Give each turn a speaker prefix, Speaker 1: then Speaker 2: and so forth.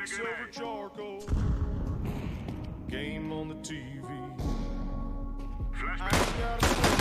Speaker 1: silver charcoal. Game on the TV. I ain't got a